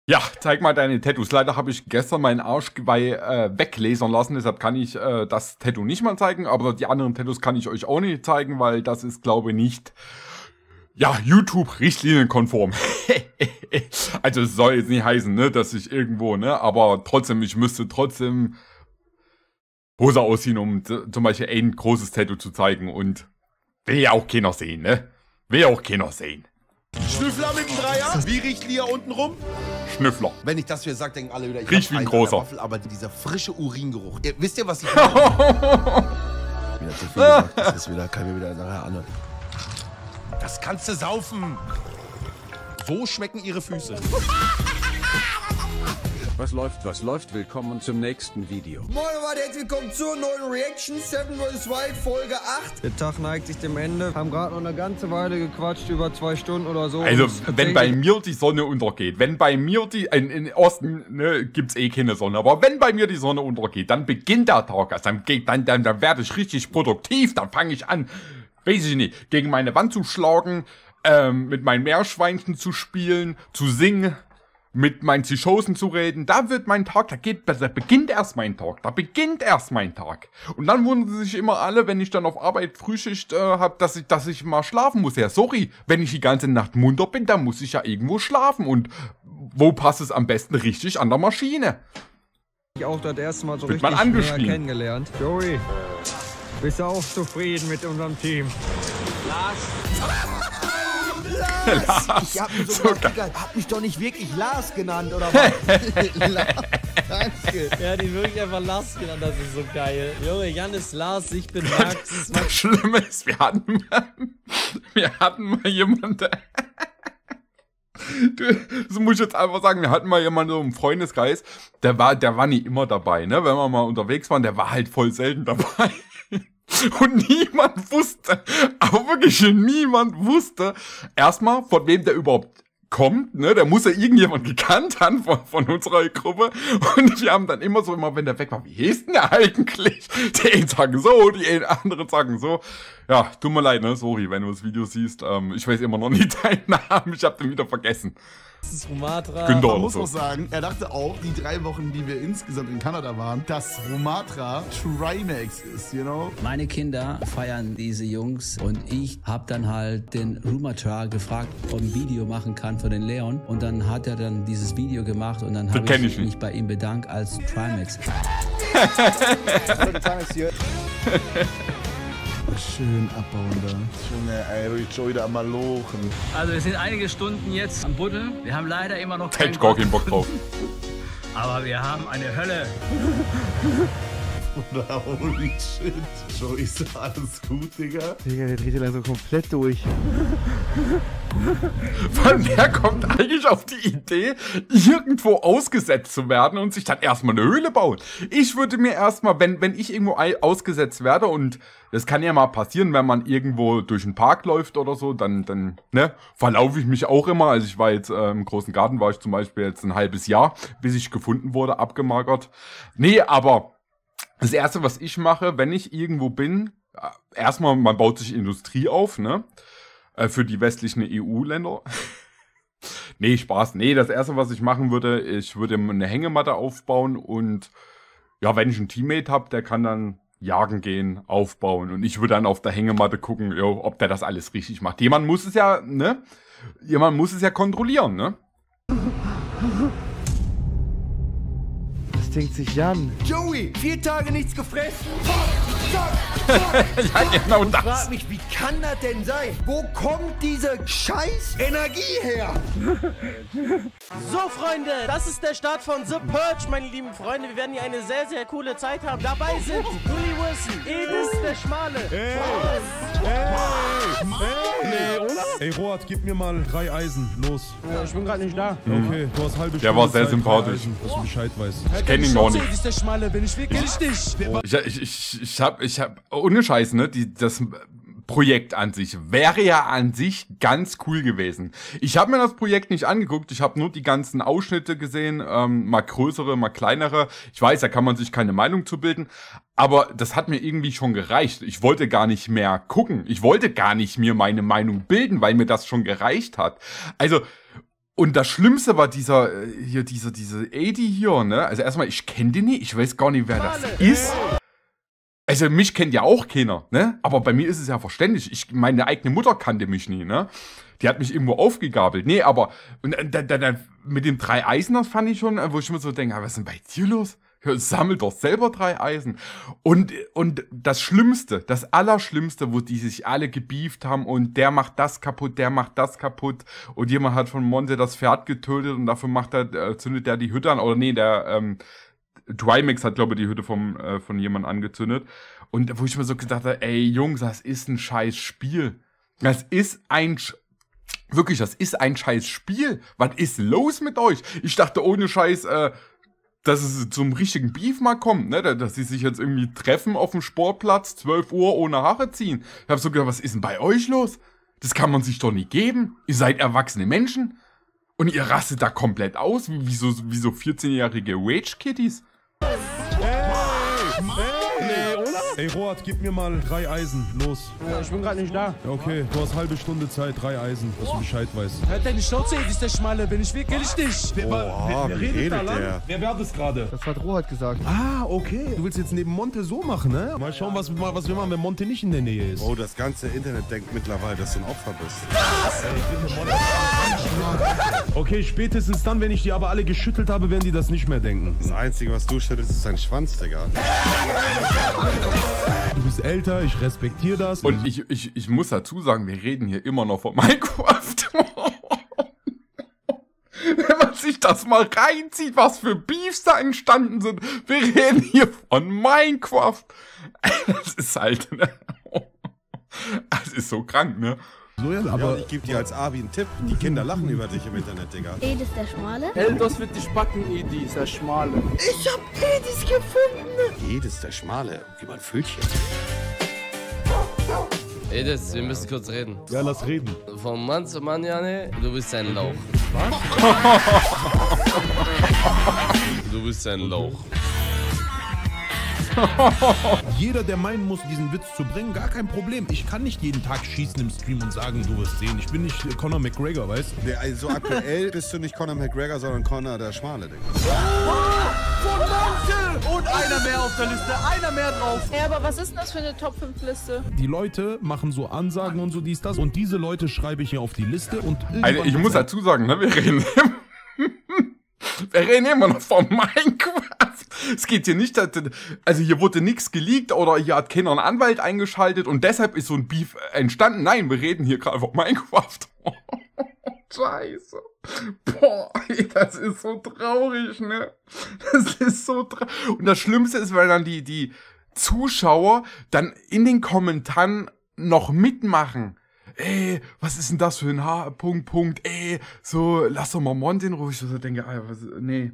Ja, zeig mal deine Tattoos. Leider habe ich gestern meinen Arschgeweih weglasern lassen, deshalb kann ich das Tattoo nicht mal zeigen, aber die anderen Tattoos kann ich euch auch nicht zeigen, weil das ist, glaube ich, nicht, ja, YouTube-richtlinienkonform. Also es soll jetzt nicht heißen, ne, dass ich irgendwo, ne, aber trotzdem, ich müsste trotzdem Hose ausziehen, um zum Beispiel ein großes Tattoo zu zeigen und will ja auch keiner sehen, ne? Will ja auch keiner sehen. Schnüffler mit dem Dreier? Wie riecht Lia unten rum? Schnüffler. Wenn ich das hier sage, denken alle wieder, ich riecht wie ein großer. Waffel, aber dieser frische Uringeruch. Wisst ihr, was ich meine? Wieder zu viel gesagt. Das ist wieder, kann mir wieder nachher anhören. Das kannst du saufen. So schmecken ihre Füße. Was läuft? Willkommen zum nächsten Video. Moin Leute, herzlich willkommen zur neuen Reaction 7 vs. Wild Folge 8. Der Tag neigt sich dem Ende. Haben gerade noch eine ganze Weile gequatscht, über 2 Stunden oder so. Also, wenn bei mir die Sonne untergeht, wenn bei mir die, in Osten, ne, gibt's eh keine Sonne, aber wenn bei mir die Sonne untergeht, dann beginnt der Tag erst, dann werde ich richtig produktiv, dann fange ich an, weiß ich nicht, gegen meine Wand zu schlagen, mit meinen Meerschweinchen zu spielen, zu singen, mit meinen Zichosen zu reden, da wird mein Tag, da beginnt erst mein Tag. Und dann wundern sich immer alle, wenn ich dann auf Arbeit Frühschicht habe, dass ich mal schlafen muss. Ja, sorry, wenn ich die ganze Nacht munter bin, dann muss ich ja irgendwo schlafen. Und wo passt es am besten richtig? An der Maschine. Ich auch das erste Mal so wird richtig man näher kennengelernt. Joey, bist du auch zufrieden mit unserem Team? Lars. Ich hab mich hab mich doch nicht wirklich Lars genannt, oder was? Lars, danke. Ja, die wirklich einfach Lars genannt, das ist so geil. Junge, Jan ist Lars, ich bin Max. Das Schlimme ist, wir hatten mal jemanden, das muss ich jetzt einfach sagen, wir hatten mal jemanden so im Freundeskreis, der war nie immer dabei, ne, wenn wir mal unterwegs waren, der war halt voll selten dabei. Und niemand wusste, aber wirklich niemand wusste, erstmal, von wem der überhaupt kommt, ne, der muss ja irgendjemand gekannt haben von unserer Gruppe. Und wir haben dann immer so, wenn der weg war, wie hieß denn der eigentlich? Die einen sagen so, die anderen sagen so. Ja, tut mir leid, ne, sorry, wenn du das Video siehst, ich weiß immer noch nicht deinen Namen, ich hab den wieder vergessen. Das ist Romatra. Günther Man muss so. auch sagen, er dachte auch, die 3 Wochen, die wir insgesamt in Kanada waren, dass Romatra Trimax ist, you know? Meine Kinder feiern diese Jungs und ich habe dann halt den Romatra gefragt, ob ein Video machen kann für den Leon und dann hat er dann dieses Video gemacht und dann habe ich mich bei ihm bedankt als Trimax. Schön abbauen da. Junge, ey, ich schon wieder am Malochen. Also wir sind einige Stunden jetzt am Buddeln. Wir haben leider immer noch keinen Bock drauf. Aber wir haben eine Hölle. Oder holy shit. Joey, ist alles gut, Digga? Digga, der dreht ja langsam komplett durch. Wer kommt eigentlich auf die Idee, irgendwo ausgesetzt zu werden und sich dann erstmal eine Höhle baut? Ich würde mir erstmal, wenn ich irgendwo ausgesetzt werde, und das kann ja mal passieren, wenn man irgendwo durch den Park läuft oder so, dann ne, verlaufe ich mich auch immer. Also ich war jetzt im großen Garten, war ich zum Beispiel jetzt ein halbes Jahr, bis ich gefunden wurde, abgemagert. Nee, aber das Erste, was ich mache, wenn ich irgendwo bin, erstmal, man baut sich Industrie auf, ne? Für die westlichen EU-Länder. Nee, Spaß. Nee, das Erste, was ich machen würde, ich würde eine Hängematte aufbauen und ja, wenn ich einen Teammate habe, der kann dann jagen gehen, aufbauen und ich würde dann auf der Hängematte gucken, jo, ob der das alles richtig macht. Jemand muss es ja, ne? Jemand muss es ja kontrollieren, ne? Das denkt sich Jan. Joey, 4 Tage nichts gefressen. Ja, genau Ich das. frag mich, wie kann das denn sein? Wo kommt diese scheiß Energie her? So, Freunde, das ist der Start von The Purge, meine lieben Freunde. Wir werden hier eine sehr, sehr coole Zeit haben. Dabei sind Uli Wilson, Edis der Schmale. Ey, Roat, gib mir mal 3 Eisen. Los. Ja, ich bin gerade nicht da. Okay, du hast halbe Stunde. Der war sehr Zeit, 3 sympathisch. Eisen, dass du Bescheid weißt. Ich kenne ihn noch nicht. Edis der Schmale, bin ich wirklich nicht. Ich hab, ohne Scheiß, ne, das Projekt an sich wäre ja an sich ganz cool gewesen. Ich habe mir das Projekt nicht angeguckt, ich habe nur die ganzen Ausschnitte gesehen, mal größere, mal kleinere. Ich weiß, da kann man sich keine Meinung zu bilden, aber das hat mir irgendwie schon gereicht. Ich wollte gar nicht mehr gucken, ich wollte gar nicht mir meine Meinung bilden, weil mir das schon gereicht hat. Also, Und das Schlimmste war diese Eddie hier, ne? Also erstmal, ich kenne den nicht, ich weiß gar nicht, wer das ist. Also mich kennt ja auch keiner, ne? Aber bei mir ist es ja verständlich. Meine eigene Mutter kannte mich nie, ne? Die hat mich irgendwo aufgegabelt. Nee, aber und dann mit dem 3 Eisen, das fand ich schon, wo ich mir so denke, was ist denn bei dir los? Sammel doch selber 3 Eisen. Und das Schlimmste, das Allerschlimmste, wo die sich alle gebieft haben und der macht das kaputt, der macht das kaputt und jemand hat von Monte das Pferd getötet und dafür zündet der die Hütte an. Oder nee, der Trimax hat, glaube ich, die Hütte von jemandem angezündet. Und wo ich mir so gedacht habe, ey Jungs, das ist ein scheiß Spiel. Das ist ein scheiß Spiel. Was ist los mit euch? Ich dachte ohne Scheiß, dass es zum richtigen Beef mal kommt, ne? Dass sie sich jetzt irgendwie treffen auf dem Sportplatz, 12 Uhr ohne Haare ziehen. Ich hab so gedacht, was ist denn bei euch los? Das kann man sich doch nicht geben. Ihr seid erwachsene Menschen. Und ihr rastet da komplett aus, wie so 14-jährige Rage-Kitties. Ey, Rohat, gib mir mal 3 Eisen. Los. Ich bin gerade nicht da. Okay, du hast halbe Stunde Zeit, 3 Eisen, dass du Bescheid weißt. Hört deine Schnauze, ist der Schmale, bin ich wirklich nicht. Wer redet da lang? Wer das gerade? Das hat Rohat gesagt. Ah, okay. Du willst jetzt neben Monte so machen, ne? Mal schauen, was wir machen, wenn Monte nicht in der Nähe ist. Oh, das ganze Internet denkt mittlerweile, dass du ein Opfer bist. Okay, spätestens dann, wenn ich die aber alle geschüttelt habe, werden die das nicht mehr denken. Das Einzige, was du schüttelst, ist dein Schwanz, Digga. Du bist älter, ich respektiere das. Und ich muss dazu sagen, wir reden hier immer noch von Minecraft. Wenn man sich das mal reinzieht, was für Beefs da entstanden sind. Wir reden hier von Minecraft. Das ist halt, ne? Das ist so krank, ne? So, ja, Aber ich gebe dir als Abi einen Tipp. Die Kinder lachen über dich im Internet, Digga. Edis der Schmale? Eldos wird dich backen, Edis, der Schmale. Ich hab Edis gefunden! Jedes der Schmale, wie ein Füllchen. Edis, wir müssen kurz reden. Ja, lass reden. Von Mann zu Mann, Jane, du bist ein Lauch. Du bist ein Lauch. Jeder, der meinen muss, diesen Witz zu bringen, gar kein Problem. Ich kann nicht jeden Tag schießen im Stream und sagen, du wirst sehen. Ich bin nicht Conor McGregor, weißt du? Also aktuell bist du nicht Conor McGregor, sondern Conor der Schmale, Digga. Von Monte! Und einer mehr auf der Liste, einer mehr drauf. Ja, aber was ist denn das für eine Top-5-Liste? Die Leute machen so Ansagen und so dies, das. Und diese Leute schreibe ich hier auf die Liste. Und also ich muss dazu sagen, ne, wir reden immer noch von Minecraft. Es geht hier nicht, also hier wurde nichts geleakt oder hier hat keiner einen Anwalt eingeschaltet und deshalb ist so ein Beef entstanden. Nein, wir reden hier gerade von Minecraft. Scheiße. Boah, das ist so traurig, ne? Das ist so traurig. Und das Schlimmste ist, weil dann die Zuschauer dann in den Kommentaren noch mitmachen. Ey, was ist denn das für ein Punkt, ey, so, lass doch mal Monte in Ruhe. Ich so denke, nee.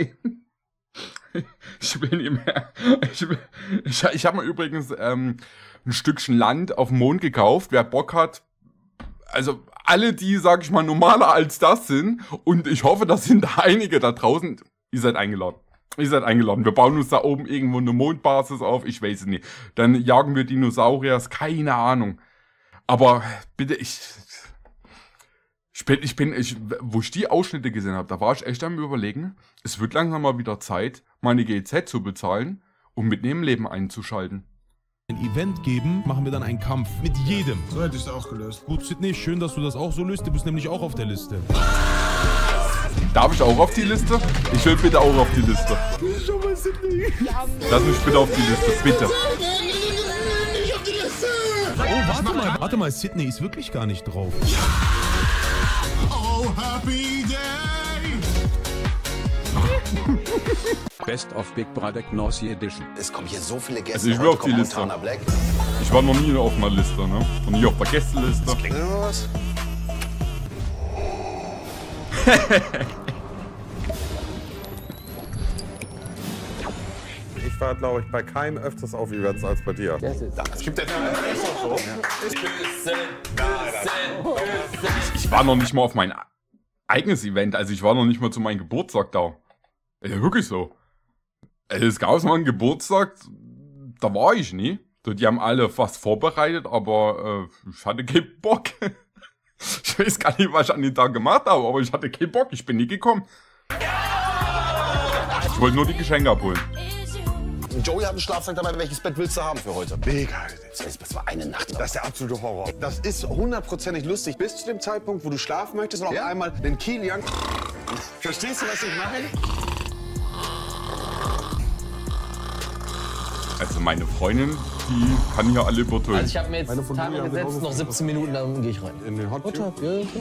Ich will nicht mehr. Ich habe mir übrigens ein Stückchen Land auf dem Mond gekauft. Wer Bock hat, also alle, die, sag ich mal, normaler als das sind, und ich hoffe, das sind da einige da draußen, ihr seid eingeladen. Ihr seid eingeladen. Wir bauen uns da oben irgendwo eine Mondbasis auf, ich weiß es nicht. Dann jagen wir Dinosauriers, keine Ahnung. Aber bitte, wo ich die Ausschnitte gesehen habe, da war ich echt am Überlegen, es wird langsam mal wieder Zeit, meine GZ zu bezahlen, um mit dem Leben einzuschalten. Ein Event geben, machen wir dann einen Kampf mit jedem. So hätte ich es auch gelöst. Gut, Sydney, schön, dass du das auch so löst. Du bist nämlich auch auf der Liste. Darf ich auch auf die Liste? Ich will bitte auch auf die Liste. Schau mal, Sydney. Lass mich bitte auf die Liste, bitte. Oh, warte mal, Sydney ist wirklich gar nicht drauf. Oh, happy day! Best of Big Brother Nossi Edition. Es kommen hier so viele Gäste. Also ich will auf die Liste. Ich war noch nie auf einer Liste, ne? Noch nie auf der Gästeliste. Klingt noch was? Ich war, glaube ich, bei keinem öfters auf Events als bei dir. Es gibt ja so. Ich war noch nicht mal auf mein eigenes Event, also ich war noch nicht mal zu meinem Geburtstag da. Ja, wirklich so. Es gab mal einen Geburtstag, da war ich nie. Die haben alle was vorbereitet, aber ich hatte keinen Bock. Ich weiß gar nicht, was ich an den Tag gemacht habe, aber ich hatte keinen Bock, ich bin nie gekommen. Ich wollte nur die Geschenke abholen. Joey hat ein Schlafsack dabei. Welches Bett willst du haben für heute? Mega. Das war eine Nacht. Das ist der absolute Horror. Das ist 100%ig lustig. Bis zu dem Zeitpunkt, wo du schlafen möchtest und auf einmal den Kilian... Verstehst du, was ich meine? Also meine Freundin, die kann hier alle übertönen. Also ich habe mir jetzt Timer gesetzt, noch 17 Minuten, dann gehe ich rein. In den Hot Tub?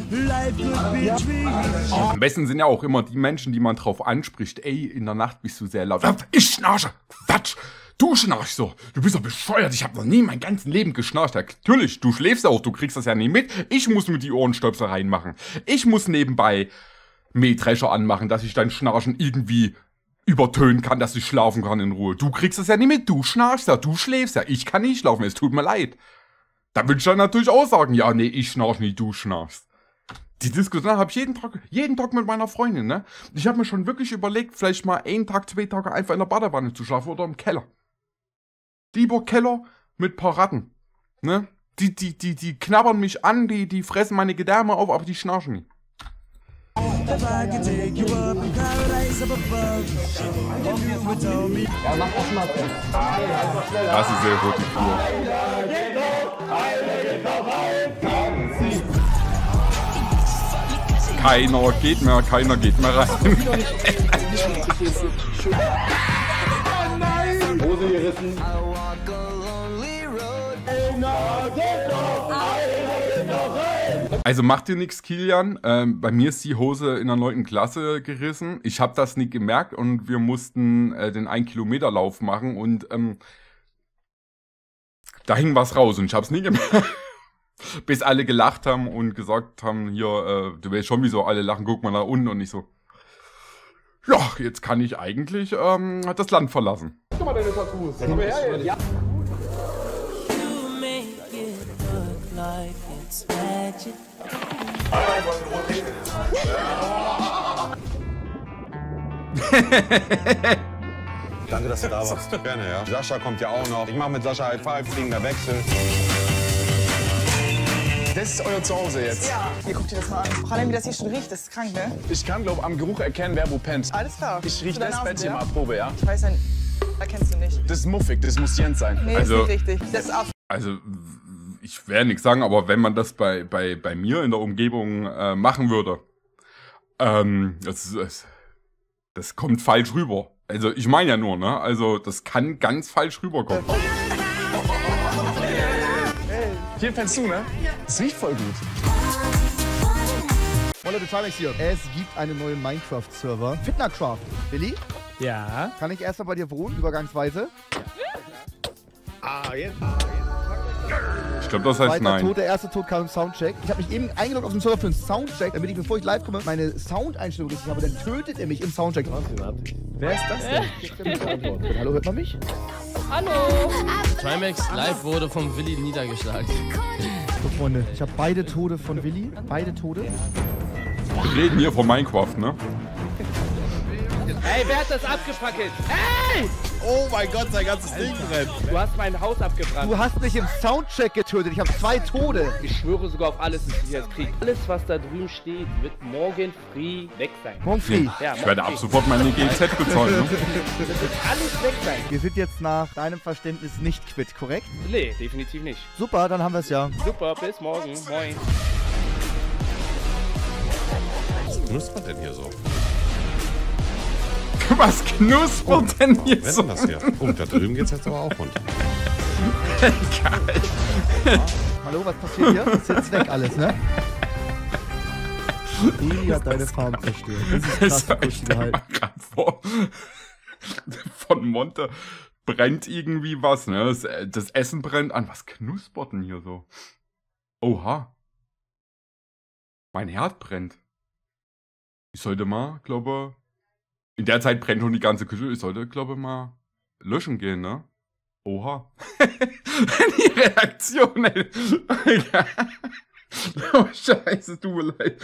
Am besten sind ja auch immer die Menschen, die man drauf anspricht. Ey, in der Nacht bist du sehr laut. Ich schnarche. Quatsch. Du schnarchst so. Du bist doch bescheuert. Ich habe noch nie mein ganzes Leben geschnarcht. Ja, natürlich, du schläfst auch. Du kriegst das ja nicht mit. Ich muss mir die Ohrenstöpsel reinmachen. Ich muss nebenbei Mähdrescher anmachen, dass ich dein Schnarchen irgendwie übertönen kann, dass ich schlafen kann in Ruhe. Du kriegst das ja nicht mit. Du schnarchst ja. Du schläfst ja. Ich kann nicht schlafen. Es tut mir leid. Da würde ich dann natürlich auch sagen, ja, nee, ich schnarch nicht, du schnarchst. Die Diskussion habe ich jeden Tag mit meiner Freundin, ne? Ich habe mir schon wirklich überlegt, vielleicht mal 1 Tag, 2 Tage einfach in der Badewanne zu schlafen oder im Keller. Lieber Keller mit paar Ratten, ne? Die knabbern mich an, die fressen meine Gedärme auf, aber die schnarchen nicht. Ja, mach das mal. Das ist sehr gut, die Flur. Keiner geht mehr rein. Hose gerissen. Also macht dir nichts, Kilian. Bei mir ist die Hose in der 9. Klasse gerissen. Ich habe das nicht gemerkt und wir mussten den 1-Kilometer-Lauf machen und da hing was raus und ich habe es nie gemerkt. Bis alle gelacht haben und gesagt haben, hier, du weißt schon, wieso alle lachen, guck mal nach unten und ich so. Ja, jetzt kann ich eigentlich das Land verlassen. Guck mal deine Tattoos. Komm her jetzt. Ja. Danke, dass du da warst. Gerne, ja. Sascha kommt ja auch noch. Ich mache mit Sascha High Five, fliegender Wechsel. Das ist euer Zuhause jetzt. Ja. Hier, guck dir das mal an. Vor allem, wie das hier schon riecht, das ist krank, ne? Ich kann, glaube ich, am Geruch erkennen, wer wo pennt. Alles klar. Ich riech das Bett hier mal Probe, ja? Ich weiß, erkennst du nicht. Das ist muffig, das muss Jens sein. Nee, also, ist nicht richtig. Das ist ab. Also, ich werde nichts sagen, aber wenn man das bei mir in der Umgebung machen würde, das kommt falsch rüber. Also, ich meine ja nur, ne? Also, das kann ganz falsch rüberkommen. Hier fällst du, ne? Ja. Das riecht voll gut. Molle, du Trimax hier. Es gibt einen neuen Minecraft-Server. Fitnacraft. Willi? Ja? Kann ich erst mal bei dir wohnen, übergangsweise? Jetzt. Ich glaube, das heißt nein. Tod, der erste Tod kam im Soundcheck. Ich habe mich eben eingeloggt auf den Server für einen Soundcheck, damit ich, bevor ich live komme, meine Soundeinstellung richtig habe. Dann tötet er mich im Soundcheck. Wer ist das denn? Hallo, hört man mich? Hallo. Trimax live wurde vom Willi niedergeschlagen. So, Freunde, ich habe beide Tode von Willi. Beide Tode. Wir reden hier von Minecraft, ne? Ey, wer hat das abgepackt? Hey! Oh mein Gott, sein ganzes Ding brennt. Du hast mein Haus abgebrannt. Du hast mich im Soundcheck getötet. Ich habe 2 Tode. Ich schwöre sogar auf alles, dass ich jetzt kriege. Alles, was da drüben steht, wird morgen free weg sein. Morgen free? Ja, ich werde ab sofort meine GZ bezahlen. Ne? Das wird alles weg sein. Wir sind jetzt nach deinem Verständnis nicht quitt, korrekt? Nee, definitiv nicht. Super, dann haben wir es ja. Super, bis morgen. Moin. Was knuspert denn hier so? Was knuspert denn hier so? Was ist das hier? Oh, da drüben geht's jetzt aber auch runter. Geil. Hallo, was passiert hier? Ist jetzt weg alles, ne? Willi hat deine Farm zerstört. Das ist krass, kurz gehalten. Von Monte brennt irgendwie was, ne? Das Essen brennt an. Was knuspert denn hier so? Oha. Mein Herd brennt. Ich sollte mal, glaube in der Zeit brennt schon die ganze Küche. Ich sollte, glaube mal löschen gehen, ne? Oha. Die Reaktion, ey. Oh, scheiße, tut mir leid.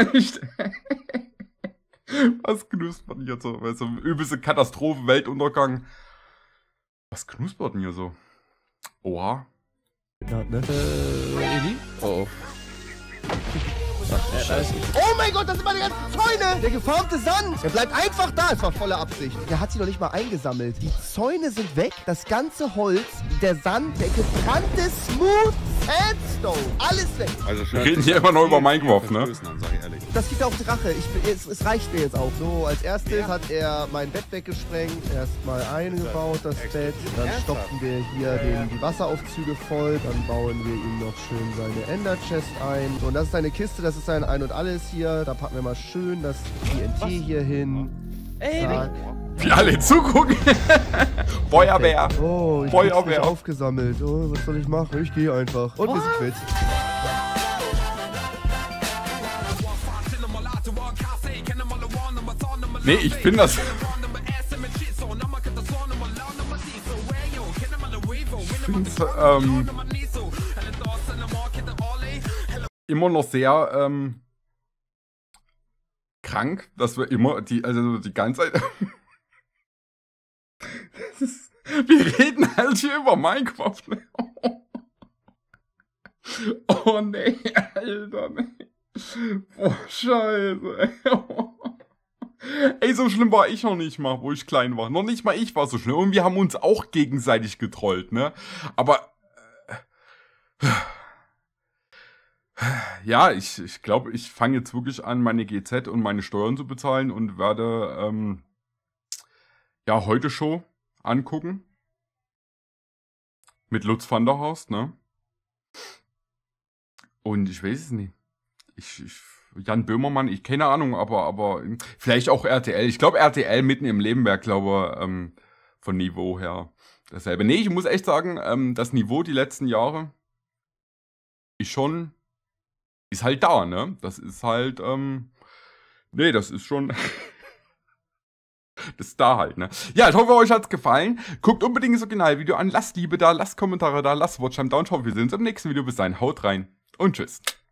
Was knuspert denn hier so? Weißt du, übelste Katastrophe, Weltuntergang. Was knuspert denn hier so? Oha. Ja, ne? Eli? Oh. Oh mein Gott, das sind meine ganzen Zäune! Der geformte Sand! Der bleibt einfach da. Es war volle Absicht. Der hat sie noch nicht mal eingesammelt. Die Zäune sind weg. Das ganze Holz, der Sand, der gebrannte Smooth Sandstone. Alles weg. Also wir reden hier immer noch über Minecraft, ne? Das geht auf Drache. Es reicht mir jetzt auch. So, als erstes hat er mein Bett weggesprengt. Erstmal eingebaut, das Bett. Dann stopfen wir hier die Wasseraufzüge voll. Dann bauen wir ihm noch schön seine Ender Chest ein. So, und das ist seine Kiste, das ist sein Ein und Alles hier. Da packen wir mal schön das TNT hier hin. Zack. Wie alle zugucken. Feuerwehr. Oh, ich hab's nicht aufgesammelt. Oh, was soll ich machen? Ich gehe einfach. Und wir sind quitt. Nee, ich bin das. Immer noch sehr krank, dass wir immer die ganze Zeit. Wir reden halt hier über Minecraft. Oh nee, Alter, nee. Boah, scheiße. Ey, so schlimm war ich noch nicht mal, wo ich klein war. Noch nicht mal ich war so schlimm. Und wir haben uns auch gegenseitig getrollt, ne? Aber ja, ich glaube, ich fange jetzt wirklich an, meine GZ und meine Steuern zu bezahlen und werde ja, heute Show angucken. Mit Lutz van der Horst, ne? Und ich weiß es nicht. Jan Böhmermann, ich keine Ahnung, aber vielleicht auch RTL. Ich glaube, RTL mitten im Leben wäre, glaube von Niveau her dasselbe. Nee, ich muss echt sagen, das Niveau die letzten Jahre ist halt da, ne? Das ist halt, nee, das ist schon, das ist da halt, ne? Ja, ich hoffe, euch hat's gefallen. Guckt unbedingt das Originalvideo an, lasst Liebe da, lasst Kommentare da, lasst Watchtime da und ich hoffe, wir sehen uns im nächsten Video. Bis dahin, haut rein und tschüss.